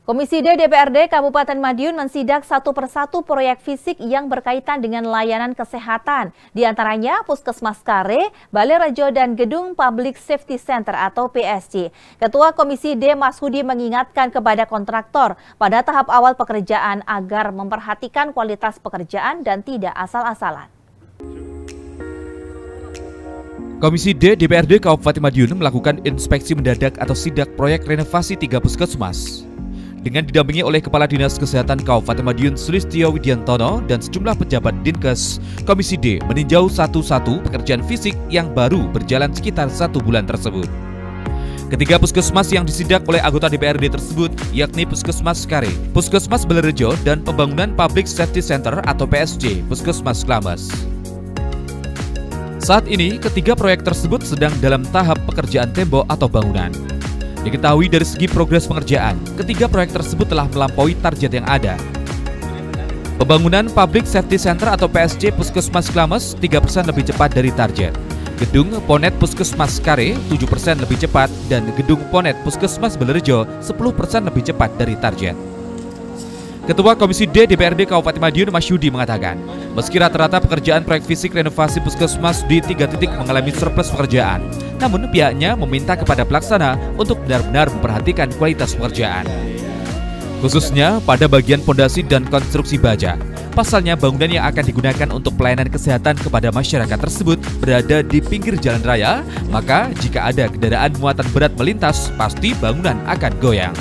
Komisi D DPRD Kabupaten Madiun mensidak satu persatu proyek fisik yang berkaitan dengan layanan kesehatan. Di antaranya Puskesmas Kare, Balai Rejo, dan Gedung Public Safety Center atau PSG. Ketua Komisi D Mashudi mengingatkan kepada kontraktor pada tahap awal pekerjaan agar memperhatikan kualitas pekerjaan dan tidak asal-asalan. Komisi D DPRD Kabupaten Madiun melakukan inspeksi mendadak atau sidak proyek renovasi 3 puskesmas. Dengan didampingi oleh Kepala Dinas Kesehatan Kabupaten Madiun Sulistyo Widiantono dan sejumlah pejabat Dinkes, Komisi D meninjau satu-satu pekerjaan fisik yang baru berjalan sekitar 1 bulan tersebut. Ketiga puskesmas yang disidak oleh anggota DPRD tersebut yakni Puskesmas Kare, Puskesmas Balai Rejo, dan Pembangunan Public Safety Center atau PSG, Puskesmas Klames. Saat ini, ketiga proyek tersebut sedang dalam tahap pekerjaan tembok atau bangunan. Diketahui dari segi progres pengerjaan, ketiga proyek tersebut telah melampaui target yang ada. Pembangunan Public Safety Center atau PSG Puskesmas Klames 3% lebih cepat dari target. Gedung Ponet Puskesmas Kare 7% lebih cepat dan Gedung Ponet Puskesmas Balai Rejo 10% lebih cepat dari target. Ketua Komisi D DPRD Kabupaten Madiun Mashudi mengatakan, meski rata-rata pekerjaan proyek fisik renovasi puskesmas di 3 titik mengalami surplus pekerjaan, namun pihaknya meminta kepada pelaksana untuk benar-benar memperhatikan kualitas pekerjaan. Khususnya pada bagian fondasi dan konstruksi baja. Pasalnya bangunan yang akan digunakan untuk pelayanan kesehatan kepada masyarakat tersebut berada di pinggir jalan raya, maka jika ada kendaraan muatan berat melintas, pasti bangunan akan goyang.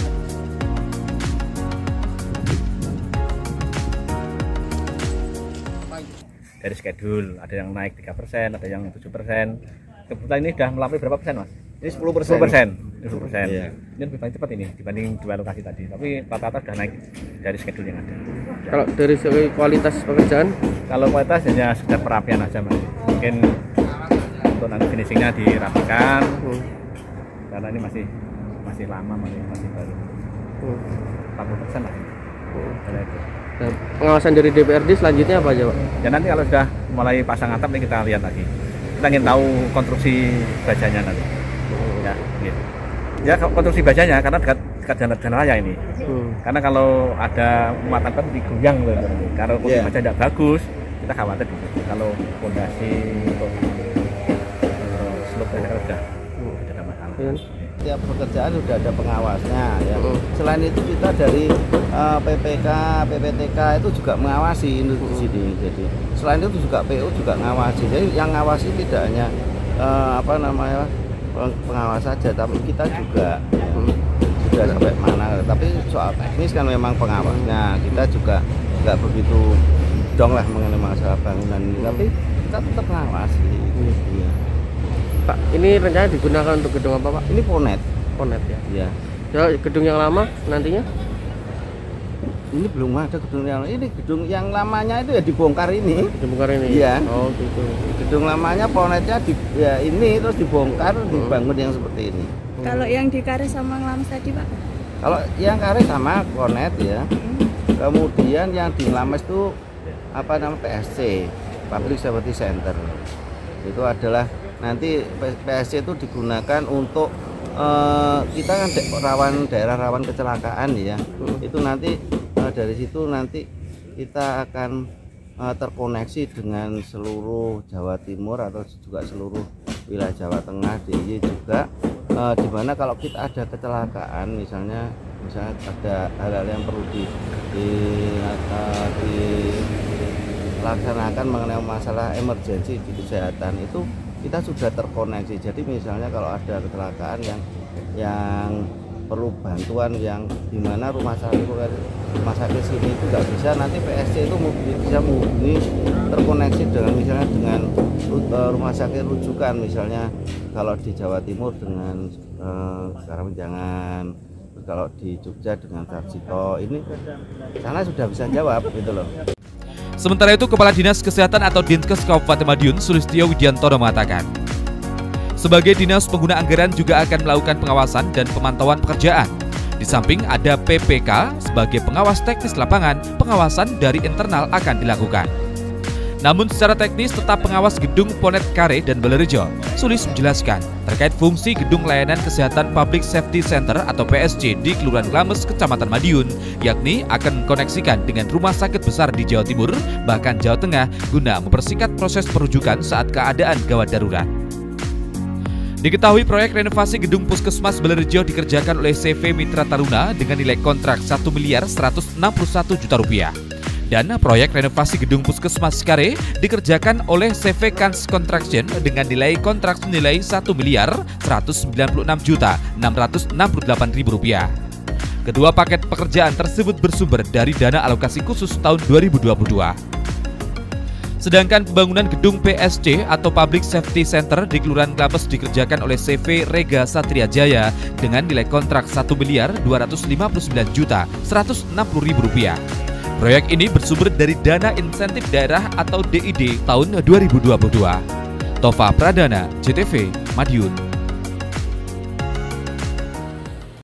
Dari schedule, ada yang naik 3%, ada yang 7%. Kebetulan ini sudah melampaui berapa persen, Mas? Ini 10%. 10%. Iya. Ini lebih banyak cepat ini dibanding dua lokasi tadi. Tapi rata-rata sudah naik dari schedule yang ada. Kalau dari segi kualitas pekerjaan? Kalau kualitas hanya sekedar perapian aja, Mas. Mungkin untuk nanti finishingnya dirapikan. Karena ini masih lama, masih baru. 40% lah. Nah, pengawasan dari DPRD selanjutnya apa aja, Pak? Ya nanti kalau sudah mulai pasang atap ini kita lihat lagi. Kita ingin tahu konstruksi bajanya nanti. Ya, gitu. Ya konstruksi bajanya karena dekat jalan raya ini. Karena kalau ada muatan kan digoyang loh. Kalau konstruksi baja tidak bagus, kita khawatir gitu. Kalau fondasi untuk slope kan sudah ada masalah. Setiap pekerjaan sudah ada pengawasnya ya. Selain itu kita dari PPK, PPTK itu juga mengawasi di sini. Jadi selain itu juga PU juga ngawasi. Jadi yang ngawasi tidak hanya pengawas saja, tapi kita juga sudah sampai mana. Tapi soal teknis kan memang pengawasnya. Kita juga nggak begitu dong lah mengenai masalah bangunan ini. Tapi kita tetap mengawasi. Ya. Pak, ini rencana digunakan untuk gedung apa, Pak? Ini Ponet. Ponet ya? Iya. Ya, gedung yang lama nantinya? Ini belum ada gedung yang ini, gedung yang lamanya itu ya dibongkar ini. Dibongkar ini? Iya. Oh gitu. Gedung lamanya Ponetnya ya ini terus dibongkar, dibangun yang seperti ini. Kalau yang di Kare sama Nglames tadi, Pak? Kalau yang Kare sama Ponet ya. Kemudian yang di Nglames itu PSC, Public Safety Center. Itu adalah nanti PSC itu digunakan untuk kita kan daerah rawan kecelakaan ya. Itu nanti dari situ nanti kita akan terkoneksi dengan seluruh Jawa Timur atau juga seluruh wilayah Jawa Tengah, DIY juga dimana kalau kita ada kecelakaan misalnya ada hal-hal yang perlu dilaksanakan mengenai masalah emergensi di kesehatan itu kita sudah terkoneksi. Jadi misalnya kalau ada kecelakaan yang perlu bantuan yang dimana rumah sakit sini itu nggak bisa, nanti PSC itu bisa menghubungi terkoneksi dengan misalnya dengan rumah sakit rujukan, misalnya kalau di Jawa Timur dengan Karamanjangan, kalau di Jogja dengan Sarjito, ini sana sudah bisa jawab gitu loh. Sementara itu, Kepala Dinas Kesehatan atau Dinkes Kabupaten Madiun Sulistyo Widiantono mengatakan, sebagai dinas pengguna anggaran juga akan melakukan pengawasan dan pemantauan pekerjaan. Di samping ada PPK sebagai pengawas teknis lapangan, pengawasan dari internal akan dilakukan. Namun secara teknis tetap pengawas gedung Ponegkare dan Balairejo, Sulis menjelaskan terkait fungsi gedung layanan kesehatan Public Safety Center atau PSC di Kelurahan Glames, Kecamatan Madiun, yakni akan mengkoneksikan dengan rumah sakit besar di Jawa Timur, bahkan Jawa Tengah, guna mempersingkat proses perujukan saat keadaan gawat darurat. Diketahui proyek renovasi gedung Puskesmas Balairejo dikerjakan oleh CV Mitra Taruna dengan nilai kontrak Rp1.161 juta. Dan proyek renovasi gedung Puskesmas Kare dikerjakan oleh CV Kans Construction dengan nilai kontrak senilai Rp1.196.668.000. Kedua paket pekerjaan tersebut bersumber dari dana alokasi khusus tahun 2022. Sedangkan pembangunan gedung PSC atau Public Safety Center di Kelurahan Glames dikerjakan oleh CV Rega Satria Jaya dengan nilai kontrak Rp1.259.160.000. Proyek ini bersumber dari dana insentif daerah atau DID tahun 2022. Tova Pradana, JTV, Madiun.